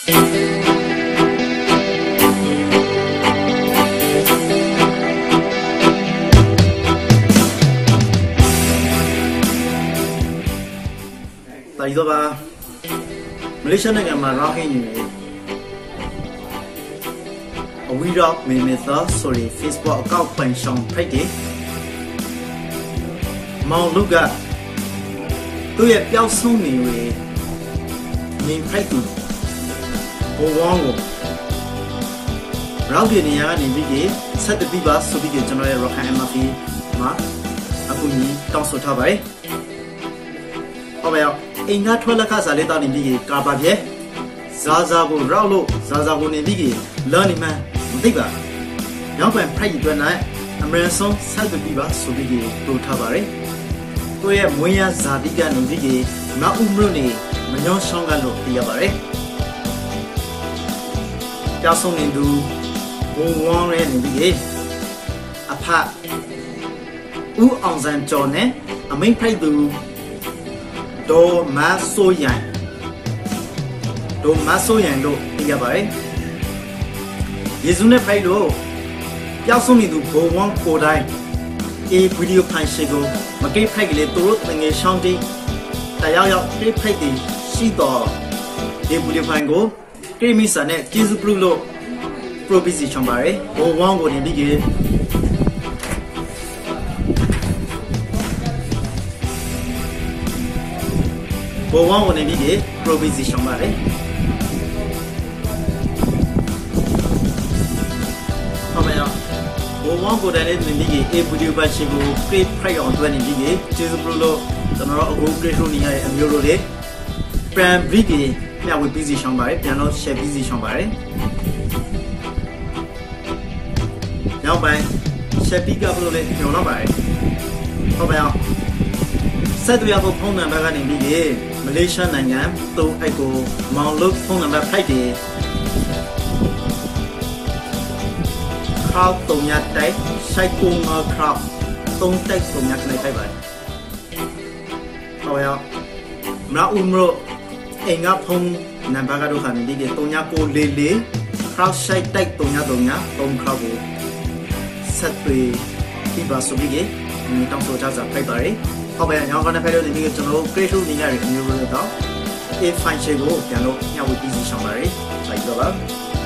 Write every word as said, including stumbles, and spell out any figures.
Tại do ba Malaysia này mà ra hay như vậy, we rock me me the sorry Facebook account pen song phải đi, mau lúc à, tôi也表示你为你phải đi,我忘了，然后这里啊你比个，ဆက်的比吧，所以个ကျွန်တော်ရဲ့ rock and M Fမှာအခုညီတောင်းဆိုထားပါတယ်，ဟုတ်ပါရဲ့အင်္ဂါထွက်လက်ခစားလေးတောင်းနေပြီးကာပါပြဲဇာဇာကိုရောက်လို့ဇာဇာကိုနေပြီးကလော်နေမှမသိပါနောက်ပိုင်းဖိုက်ရွက်နိုင်အမေရိကန်ဆက်တပြီးပါဆိုပြီးပို့ထားပါတယ်သူရဲ့မွေးရဇာတိကနေပြီးကမအုံမြို့နေမညောင်းဆောင်ကလို့ပြရပါတယ်ကြောက်ဆုံးနေသူဘုံဝန်းရဲနေပြီးကအဖဦးအောင်စံကျော်နဲ့အမိန်ဖိုက်သူDo masoyan Do masoyan lo tiga bare Yesu ne phai lo pyaw song ni tu bo wang ko dai e video phai shi ko ma kai phai ke le tu ro tnge shang ti ta yaw yaw kai phai ti shi to e video phai ko kai mi sa ne Jesu Pro lo pro busy chang bare bo wang ko ni bi ke Bo wang ko ne bi ke proposition ba le Ho ba ya Bo wang ko da le ne bi ke e video ba shi ko create price on twenty bi ke Jesu Pro lo ကျွန်တော်အခု create လုပ်နေရတဲ့အမျိုးတို့လေ plan bi ke မျှဝေ position ပါတယ်ပြန်တော့ share position ပါတယ်နောက်ပိုင်း share pick up လုပ်လေညွှန်တော့ပါတယ်ဟုတ်ပါရဲ့ဆက်သွယ်ဖို့ဖုန်းနံပါတ်ကနေပြီး Malaysia နိုင်ငံသုံးအိုက်ကိုမောင်လို့ဖုန်းနံပါတ်ဖိုက်တယ်ခေါက်တုံညတိုက်ဆိုင်ကုံငါခေါက်တုံတိုက်တုံညကနေထိုက်ပါတယ်ဟောရမနာဦးမလို့အိမ်ကဖုန်းနံပါတ်ကတော့ခါနေပြီးတုံညကိုလေးလေးခေါက်ဆိုင်တိုက်တုံညတုံညတုံခေါက်ကိုဆက်ပြီးဒီပါဆိုပြီးဒီတောင်းဆိုကြစားဖိုက်ပါတယ်ဟုတ်ပါရဲ့ညောင်းကနေဖဲလို့ဒီနေ့ကျွန်တော်တို့ create လုပ်နေရတဲ့အမျိုးမျိုးတော့ if file ကိုပြန်လို့ညှဝေပြီးစီဆောင်ပါရစေလိုက်တော့ပါ